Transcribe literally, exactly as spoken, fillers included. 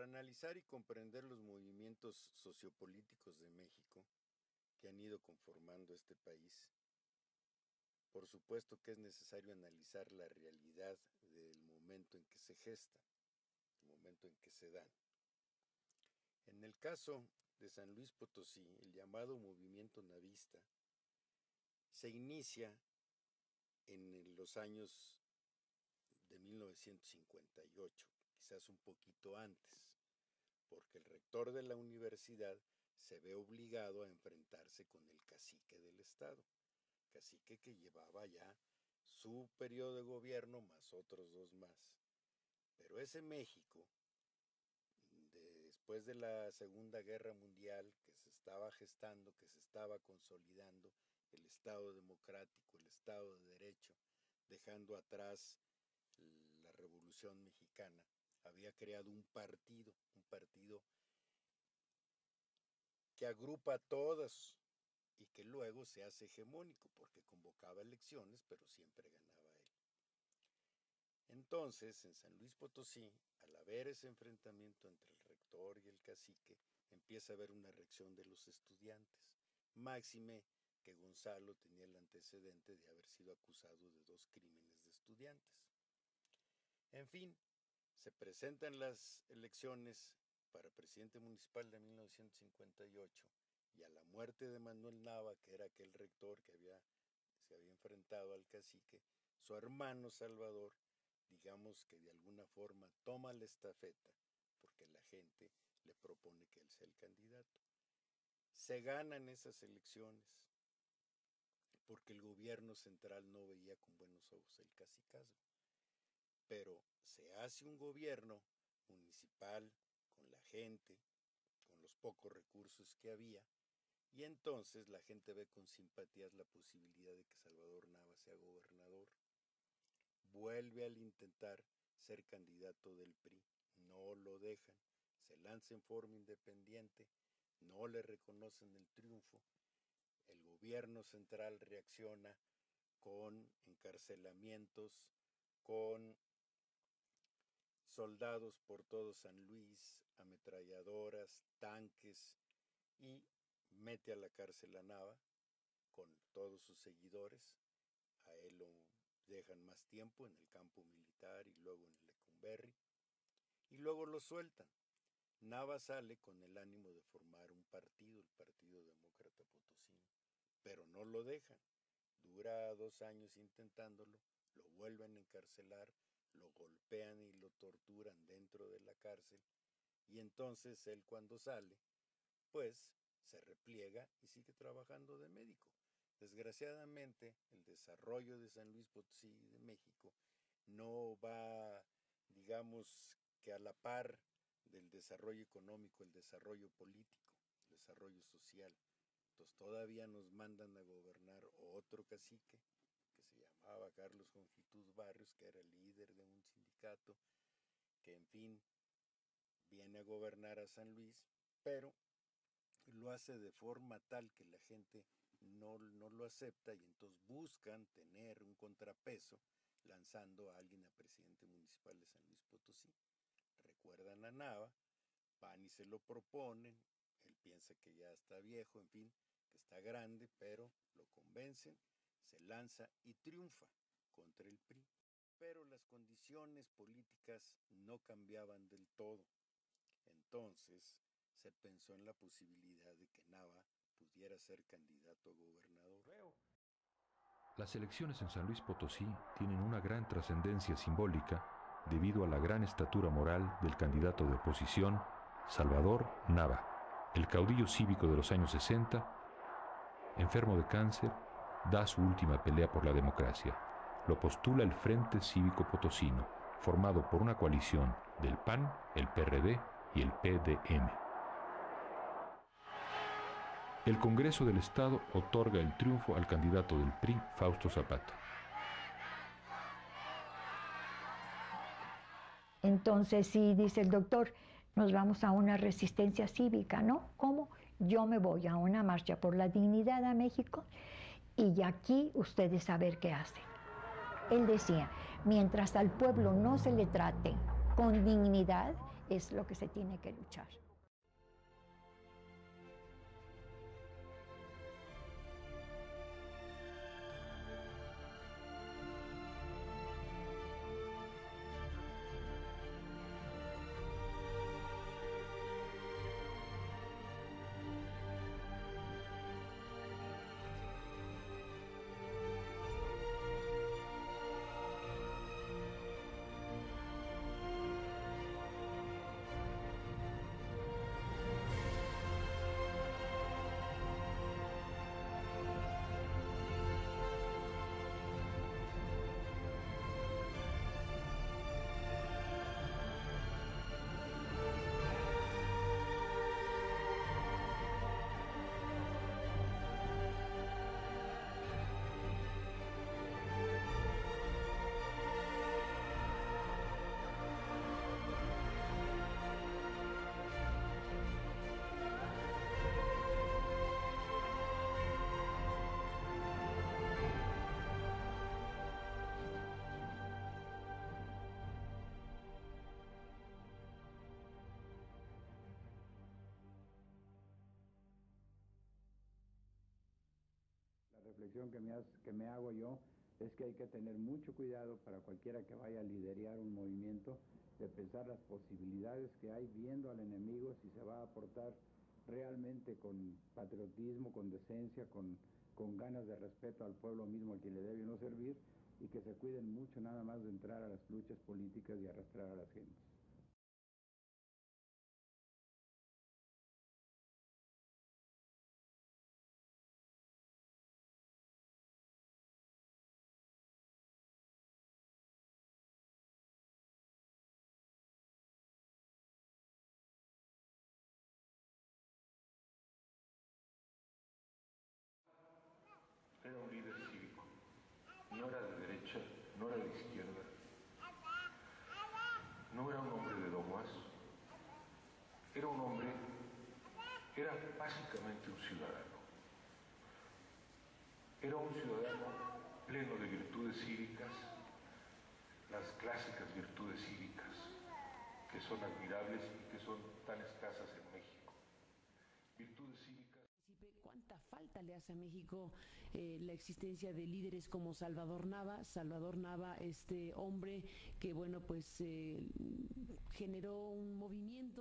analizar y comprender los movimientos sociopolíticos de México que han ido conformando este país, por supuesto que es necesario analizar la realidad del momento en que se gestan, el momento en que se dan. En el caso de San Luis Potosí, el llamado movimiento navista se inicia en los años de mil novecientos cincuenta y ocho, quizás un poquito antes, porque el rector de la universidad se ve obligado a enfrentarse con el cacique del estado, cacique que llevaba ya su periodo de gobierno más otros dos más. Pero ese México, de, después de la Segunda Guerra Mundial, que se estaba gestando, que se estaba consolidando, el Estado democrático, el Estado de Derecho, dejando atrás la Revolución Mexicana, había creado un partido, un partido que agrupa a todas y que luego se hace hegemónico porque convocaba elecciones, pero siempre ganaba él. Entonces, en San Luis Potosí, al haber ese enfrentamiento entre el rector y el cacique, empieza a haber una reacción de los estudiantes. Máxime que Gonzalo tenía el antecedente de haber sido acusado de dos crímenes de estudiantes. En fin, se presentan las elecciones para presidente municipal de mil novecientos cincuenta y ocho y a la muerte de Manuel Nava, que era aquel rector que había, se había enfrentado al cacique, su hermano Salvador, digamos que de alguna forma toma la estafeta porque la gente le propone que él sea el candidato. Se ganan esas elecciones porque el gobierno central no veía con buenos ojos el cacicazgo. Pero se hace un gobierno municipal con la gente, con los pocos recursos que había, y entonces la gente ve con simpatías la posibilidad de que Salvador Nava sea gobernador. Vuelve al intentar ser candidato del P R I, no lo dejan, se lanza en forma independiente, no le reconocen el triunfo, el gobierno central reacciona con encarcelamientos, con soldados por todo San Luis, ametralladoras, tanques, y mete a la cárcel a Nava con todos sus seguidores. A él lo dejan más tiempo en el campo militar y luego en el Lecumberri, y luego lo sueltan. Nava sale con el ánimo de formar un partido, el Partido Demócrata Potosino, pero no lo dejan. Dura dos años intentándolo, lo vuelven a encarcelar, lo golpean y lo torturan dentro de la cárcel, y entonces él, cuando sale, pues se repliega y sigue trabajando de médico. Desgraciadamente, el desarrollo de San Luis Potosí de México no va, digamos, que a la par del desarrollo económico, el desarrollo político, el desarrollo social. Entonces todavía nos mandan a gobernar otro cacique que se llamaba Carlos Jongitud Barrios, que era el líder de un sindicato, que en fin viene a gobernar a San Luis, pero lo hace de forma tal que la gente no, no lo acepta, y entonces buscan tener un contrapeso lanzando a alguien a presidente municipal de San Luis Potosí. Recuerdan a Nava, van y se lo proponen, él piensa que ya está viejo, en fin, que está grande, pero lo convencen, se lanza y triunfa contra el P R I. Pero las condiciones políticas no cambiaban del todo. Entonces se pensó en la posibilidad de que Nava pudiera ser candidato a gobernador. Las elecciones en San Luis Potosí tienen una gran trascendencia simbólica debido a la gran estatura moral del candidato de oposición, Salvador Nava. El caudillo cívico de los años sesenta, enfermo de cáncer, da su última pelea por la democracia. Lo postula el Frente Cívico Potosino, formado por una coalición del P A N, el P R D y el P D M. El Congreso del Estado otorga el triunfo al candidato del P R I, Fausto Zapata. Entonces sí, dice el doctor, nos vamos a una resistencia cívica, ¿no? ¿Cómo? Yo me voy a una marcha por la dignidad a México y aquí ustedes a ver qué hacen. Él decía, mientras al pueblo no se le trate con dignidad, es lo que se tiene que luchar. La reflexión que me, has, que me hago yo es que hay que tener mucho cuidado para cualquiera que vaya a liderar un movimiento, de pensar las posibilidades que hay viendo al enemigo, si se va a aportar realmente con patriotismo, con decencia, con, con ganas de respeto al pueblo mismo al que le debe uno servir, y que se cuiden mucho nada más de entrar a las luchas políticas y arrastrar a las gentes. Era un líder cívico, no era de derecha, no era de izquierda, no era un hombre de dogmas, era un hombre, era básicamente un ciudadano. Era un ciudadano pleno de virtudes cívicas, las clásicas virtudes cívicas, que son admirables y que son tan escasas en México. Virtudes cívicas. ¿Cuánta falta le hace a México eh, la existencia de líderes como Salvador Nava? Salvador Nava, este hombre que, bueno, pues eh, generó un movimiento